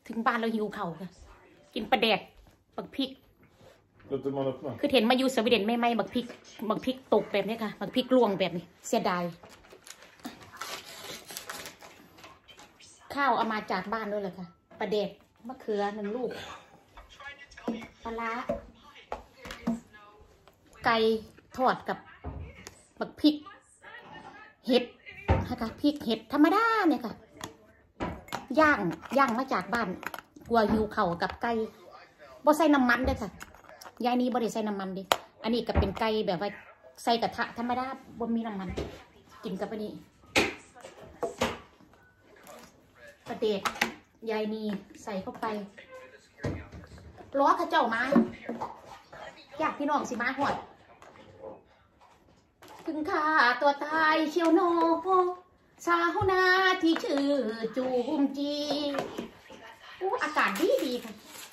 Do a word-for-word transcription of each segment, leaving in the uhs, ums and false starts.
ถึงบ้านเราหิวเข่าค่ะกินปลาแดกบักพริกคือเห็นมาอยู่สวีเดนไม่ไม่บักพริกบักพริกตกแบบนี้ค่ะบักพริกลวงแบบนี้เสียดายข้าวเอามาจากบ้านด้วยเลยค่ะปลาแดกมะเขือหนึ่งลูกปลาร้าไก่ทอดกับบักพริกเห็ดค่ะพริกเห็ดธรรมดาเนี่ยค่ะย่างย่างมาจากบ้านกลัวหิวเข่ากับไก่บ่ใส่น้ำมันด้วยค่ะยายนี้บ่ได้ใส่น้ำมันดิอันนี้ก็เป็นไก่แบบว่าใส่กระทะธรรมดาบ่มีน้ำมันกินกับอันนี้ปลาเด็กยายนีใส่เข้าไปล้อข้าเจ้ามาอยากพี่น้องสิมาหอดถึงข้าตัวตายเชียวโนสาวนาที่ชื่อจูมจีอู้อากาศดีดีค่ะ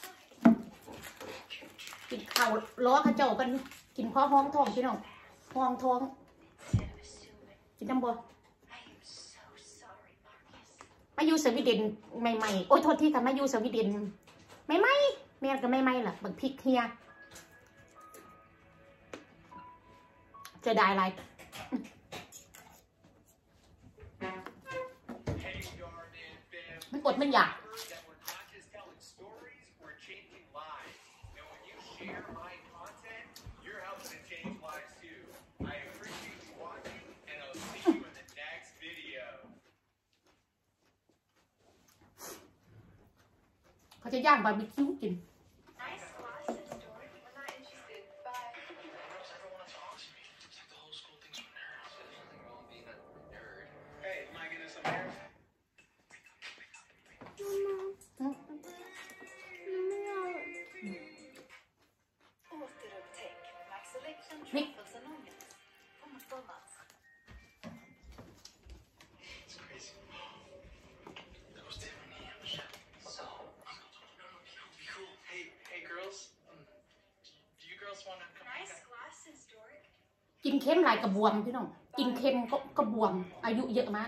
กินข้าวล้อข้าเจ้ากันกินพ่อห้องท้องพี่น้องห้องท้องกินน้ำบัวมาอยู่สวีเดนใหม่ๆโอ้ยโทษที่ค่ะมาอยู่สวีเดนไม่ไม่แม่ก็ไม่ไม่ล่ะบักพริกเฮียจะได้อะไรมันกดมันอยากเขาจะย่างบาร์บีคิวกินนี่กินเค็มหลายกระบวมพี่น้องกินเค็มก็กระบวมอายุเยอะมาก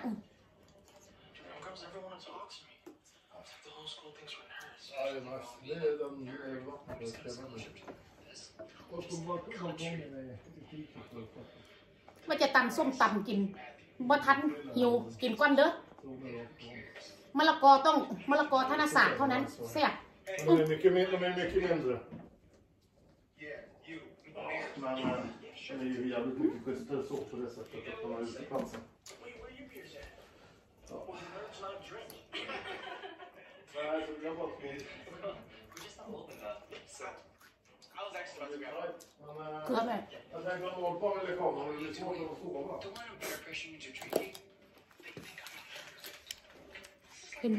ว่าจะตำส้มตำกินบ่ทันหิวกินก้อนเด้อมะละกอต้องมะละกอธนศาสตร์เท่านั้นแซ่บ Det är ju jävligt mycket schysstare så på det sättet att man har ute i chansen. Ja. Nej, så jag bara på. Good man. Jag tänkte att någon på eller kommer och det är svårt att sova. เห็นบ่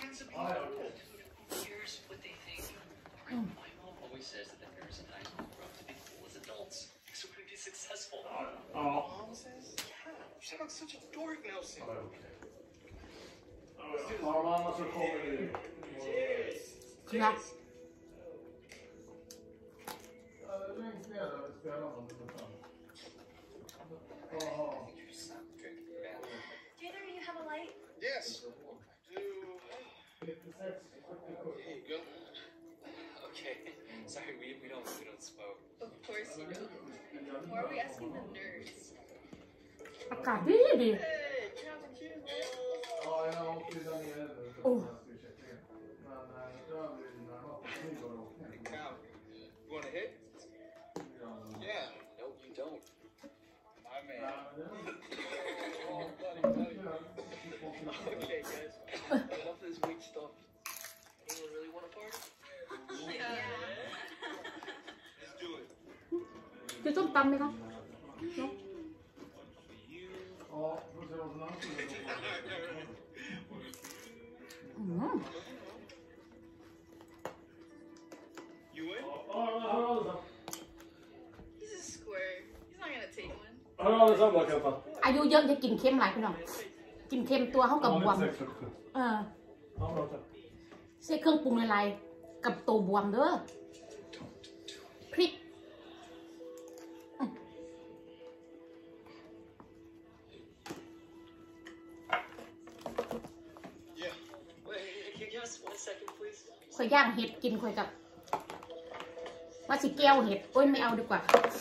Ja. You sound like such a dork now, Sam. Ja, men annars så kommer det ju. Ja. Längst ner där vi spelar någon liten. Junior, you have a light? Yes. Do... Here you go. Okay. Sorry, we, we don't we don't smoke. Of course you don't. Why are we asking the nerds? อากาศดีดี Ja, jag åkte där nere nu. Oh. Men där blir det närmast flyg och åkning. Cow. You want a hit? Yeah. No, you don't. My man. Oh, buddy, buddy. Okay, guys. Enough of this weak stuff. Anyone really want a party? Yeah. Let's do it. คือส้มตำไหมคะ Ja, får se vad som annars är. You in? Ja, hör av dig. He's a square. He's not gonna take one. Hör av dig sen då, Kenta. อายุเยอะจะกินเค็มหลายพี่น้องกินเค็มตัวเขากับบวม sex fyrtiosju. เออ Ja, bra tack. ใส่เครื่องปรุงละลายกับตัวบวมเด้อพริกข่อยย่างเห็ดกินข่อยกับว่าสิแก้วเห็ดโอ้ยไม่เอาดีกว่า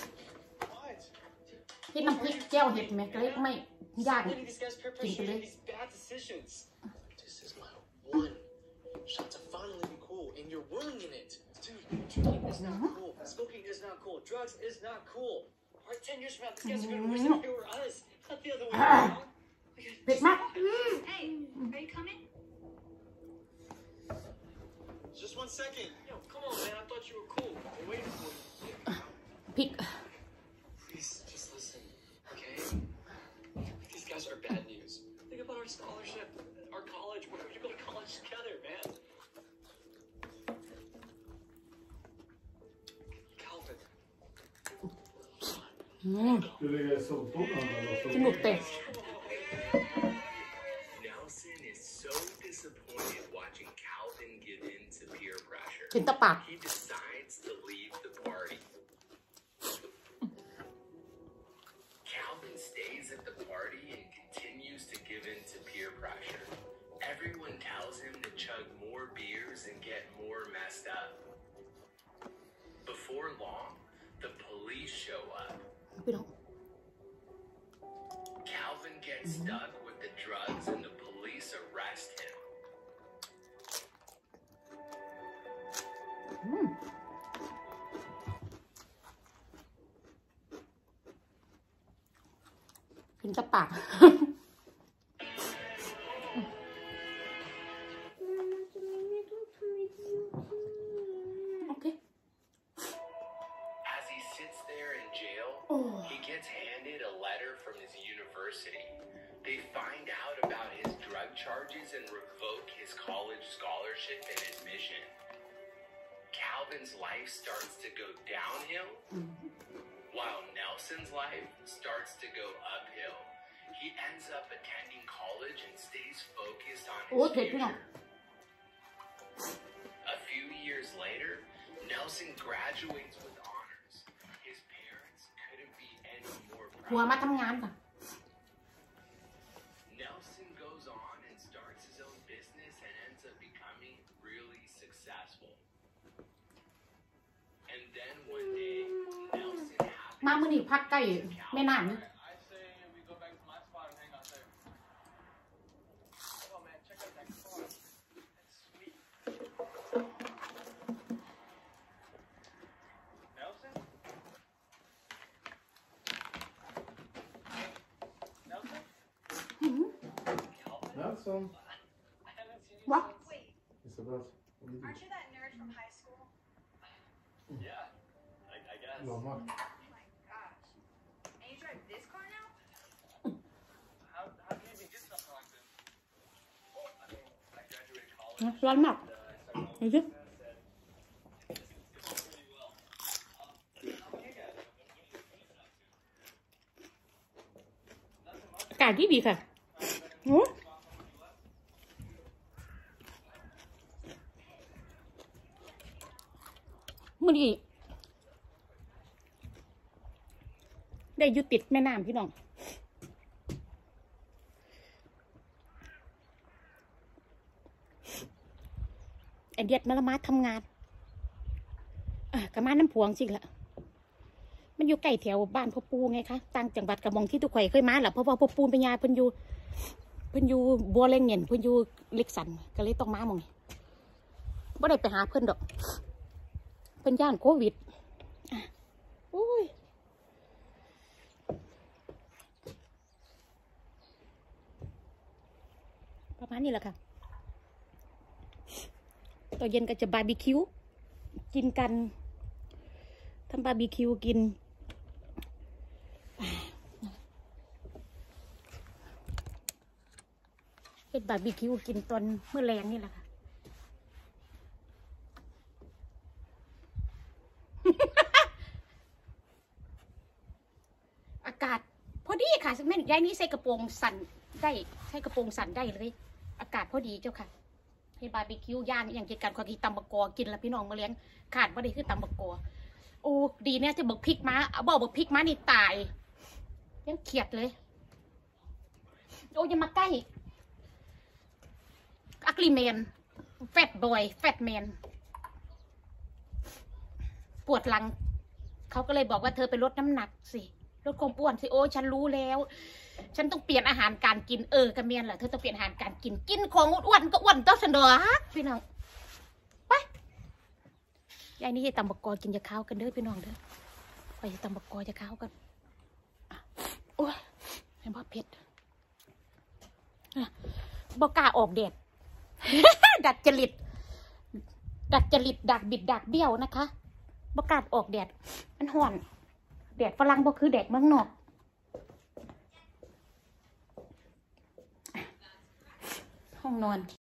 ที่น้ำพริกแก้วเห็ดไหมก็เลยไม่ย่างกินไปเลย Shots are finally be cool, and you're ruining it. Dude, drinking is not cool. Smoking is not cool. Drugs is not cool. All right, ten years from now, these guys are gonna wish that they were us, not the other way around. เผ็ดมาก Hey, are you coming? Just one second. Yo, come on, man. I thought you were cool. I'm waiting for you. พริก Please, just listen, okay? These guys are bad news. Think about our scholarship, our college. We're going to go to college together, man. Calvin. อืม Du lägger soltorkarna eller จมูกเตะ Nelson is so disappointed watching Calvin give in to peer pressure. กินตะปาก He decides to leave the party. Calvin stays at the party and continues to give in to peer pressure. Everyone tells him to chug more beers and get more messed up. Before long, the police show up. พี่น้อง Calvin gets stuck with the drugs and the police arrest him. อืมกินตะปาก โอเค As he sits there in jail, he gets handed a letter from his university. They find out about his drug charges and revoke his college scholarship and admission. Calvin's life starts to go downhill, while Nelson's life starts to go uphill. He ends up attending college and stays focused on his Okay, come on. future. A few years later, Nelson graduates with honors. His parents couldn't be any more หัว proud. มาทำงานค่ะ Nelson goes on and starts his own business and ends up becoming really successful. And then one day, Nelson มา happens มื่อนี้พักใกล้แม่น้ำ I นี่ say we go back to my spot and hang out there. Come on, man. Check out that car. That's sweet. Nelson? Nelson? Calvin? Nelson, I haven't seen you What? since... Wait, Isabel, what do you aren't do? you that nerd from high school? Yeah, I, I guess. Lama. Oh my gosh. And you drive this car now? How, how can you be good stuff like this? Well, I mean, I graduated college. ร้อนมาก Uh, I started ดูสิ pretty well. Um, how about you guys? Nothing much. อากาศดีดีค่ะโอ้มื่อนี้ได้อยู่ติดแม่น้ำพี่น้อง ไอเดียดมาละมาทำงานอ่ะกะมาน้ำพวงสิละมันอยู่ใกล้แถวบ้านพ่อปูไงคะต่างจังหวัดกระมองที่ทุกข่อยเคยมาแหละเพราะว่าพ่อปูเป็นยาเพิ่นอยู่เพิ่นอยู่บัวเล่งเงินเพิ่นอยู่เล็กสันก็เลยต้องมาหมองนี่บ่ได้ไปหาเพิ่นดอกเพิ่นย่านโควิดอ่ะโอ้ยประมาณนี้แหละค่ะตอนเย็นก็จะบาร์บีคิวกินกันทำบาร์บีคิวกินเฮ็ดบาร์บีคิวกินตอนเมื่อแรงนี่แหละค่ะ อากาศพอดีค่ะแม่ยายนี้ใส่กระโปรงสั่นได้ใส่กระโปรงสั่นได้เลยอากาศพอดีเจ้าค่ะให้บาร์บีคิวย่างอย่างกินกันขอกินตำบักกอกินแล้วพี่น้องมาเลี้ยงขาดว่าได้คือตำบักกอโอ้ดีเนี่ยที่บอกพริกมาเอาบอกบอกพริกมานี่ตายยังเขียดเลยโอ้ยอย่ามาใกล้อักลิเมนแฟตบอยแฟตแมนปวดหลังเขาก็เลยบอกว่าเธอไปลดน้ำหนักสิลดความอ้วนสิโอ้ฉันรู้แล้วฉันต้องเปลี่ยนอาหารการกินเออกระเมียนแหละเธอต้องเปลี่ยนอาหารการกินกินของอ้วนก็อ้วนต้องสนอพี่น้องไปยายนี่ให้ตำบักกอกินยาข้าวกันเด้อพี่น้องเด้อไปตำบักกอยาข้าวกันโอ้ยเห็นบ่เผ็ดบอกกล้าออกแดด ดัดจริตดัดจริตดักบิดดักเบี้ยวนะคะบอกกล้าออกแดดมันห่อนแดดฝรั่งบ่คือแดดเมืองนอกห้องนอน